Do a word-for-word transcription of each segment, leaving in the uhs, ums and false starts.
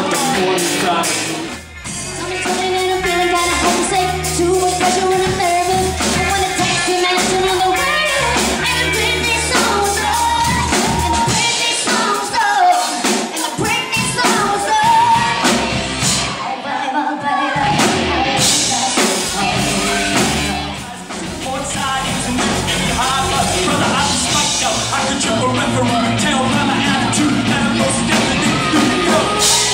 on the morning side. I'm turning and I'm feeling kinda homesick. Too much pressure when I'm nervous. I wanna text you, mention on the radio. And the Britney songs on. And the Britney songs on. And the Britney songs on. Oh baby, baby. One side is a much hard, but brother, I was spiked up. I could trip a referee. Tell by my attitude that I'm most definitely through the go.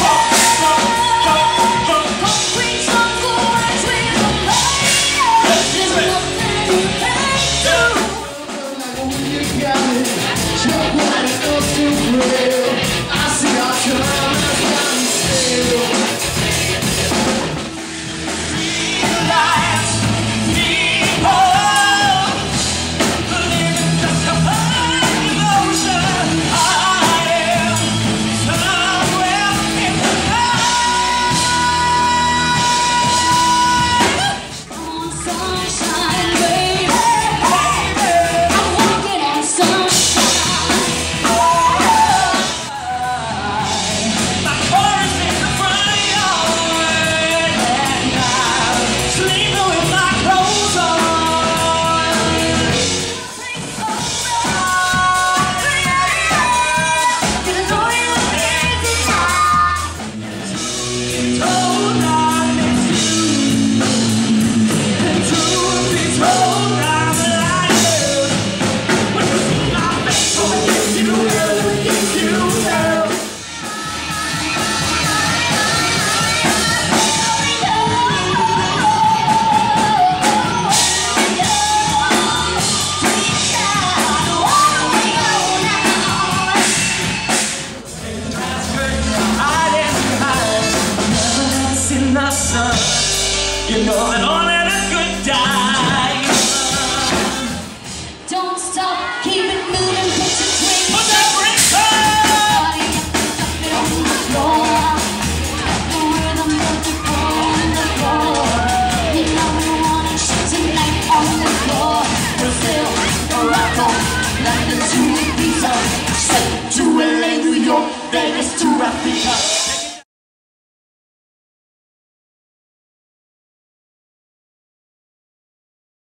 You know that only the good die. Don't stop, keep it moving, put your twist. Put that brake on! Dump it on the floor. The rhythm of the on the floor. You know we wanna shit tonight on the floor. Brazil, Morocco, London to Ibiza, straight to L A, New York, Vegas to Africa.